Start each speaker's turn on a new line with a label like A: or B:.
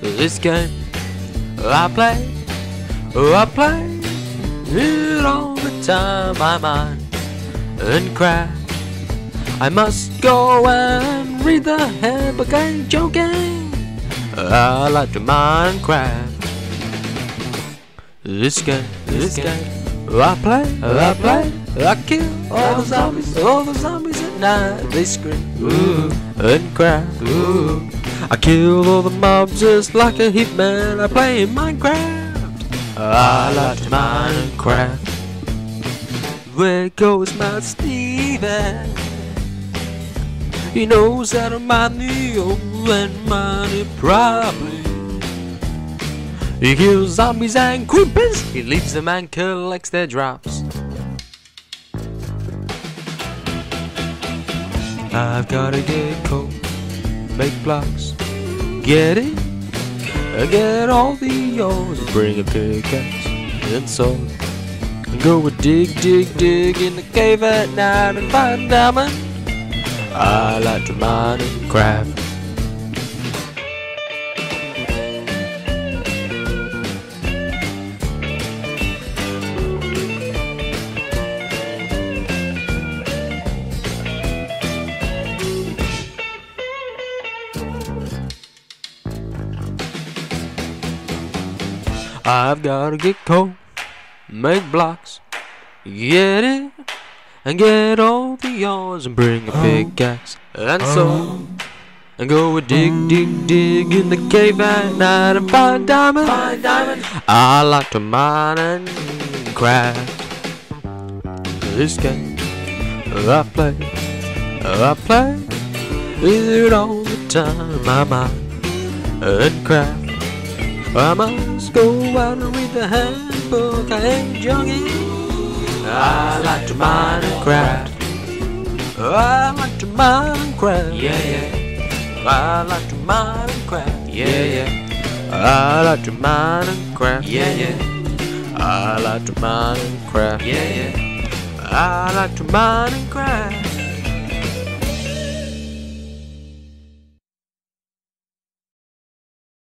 A: This game I play it all the time. I mine and craft. I must go and read the handbook. I ain't joking. I like to mine and craft. This game I play. I kill all the zombies at night. They scream ooh and cry ooh. I kill all the mobs just like a hitman. I play Minecraft. I like to mine and craft. Where goes my Stevie? He knows how to mine the old and mine it properly. He kills zombies and creepers. He leaves them and collects their drops. I've gotta get coal, make blocks, get it, get all the ores, bring a pickaxe and sword, and go and dig in the cave at night and find diamond. I like to mine and craft. I've gotta get coal, make blocks, get it, and get all the ores, and bring a pickaxe and sword, and go and dig in the cave at night and find diamond. I like to mine and craft. This game I play it all the time. I mine and craft. I must go out and read the handbook. I ain't joking. I like to mine and craft. I like to mine and craft. Yeah. I like to mine and craft. Yeah. I like to mine and craft. Yeah. I like to mine and craft. Yeah. I like to mine and craft.